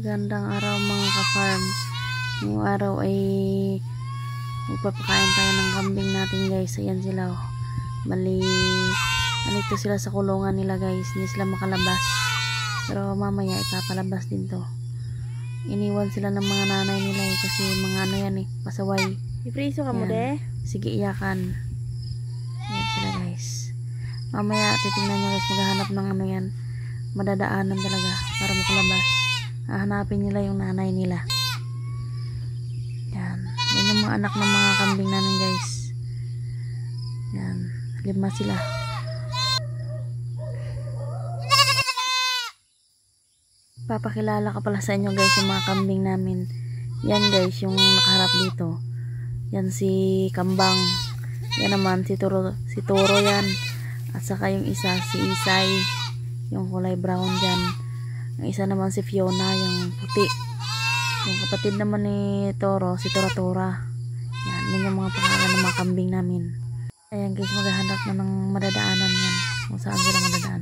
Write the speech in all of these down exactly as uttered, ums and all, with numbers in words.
Magandang araw mga ka-farm. Ngayong araw ay magpapakain tayo ng kambing natin guys. Ayan sila oh. Bali, anito sila sa kulungan nila guys. Hindi sila makalabas. Pero mamaya ipapalabas din to. Iniwan sila ng mga nanay nila eh. Kasi mga ano yan eh. Pasaway. Ipriso ka mo de? Sige iyakan. Ayan sila guys. Mamaya titingnan nyo guys. Maghahanap ng ano yan. Madadaanan talaga para makalabas. Hahanapin nila yung nanay nila. Yan. Yan yung mga anak ng mga kambing namin guys. Yan. Lima sila. Papakilala ka pala sa inyo guys yung mga kambing namin. Yan guys yung nakaharap dito. Yan si Kambang. Yan naman si Turo, si Turo yan. At saka yung isa si Isay. Yung kulay brown dyan. Ang isa naman si Fiona, yung puti. Yung kapatid naman ni Toro, si Tora Tora. Yan, yun yung mga pangalan ng mga kambing namin. Ayan guys, maghahanap na ng madadaanan yan. Kung saan sila madadaan.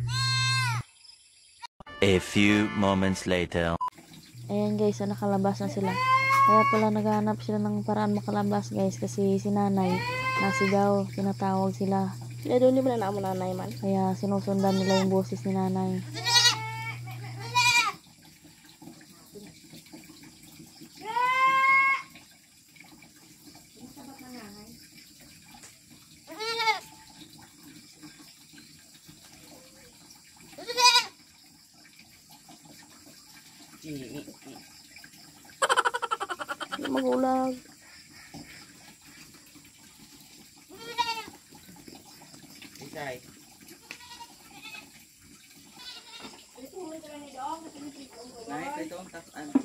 A few moments later. Ayan guys, so nakalabas na sila. Kaya pala naghahanap sila ng paraan makalabas guys. Kasi si nanay, nasigaw, tinatawag sila. Kaya doon di ba na mo nanay man? Kaya sinusundan nila yung boses ni nanay. Magulag. Isay. Naik ito ang tas ano.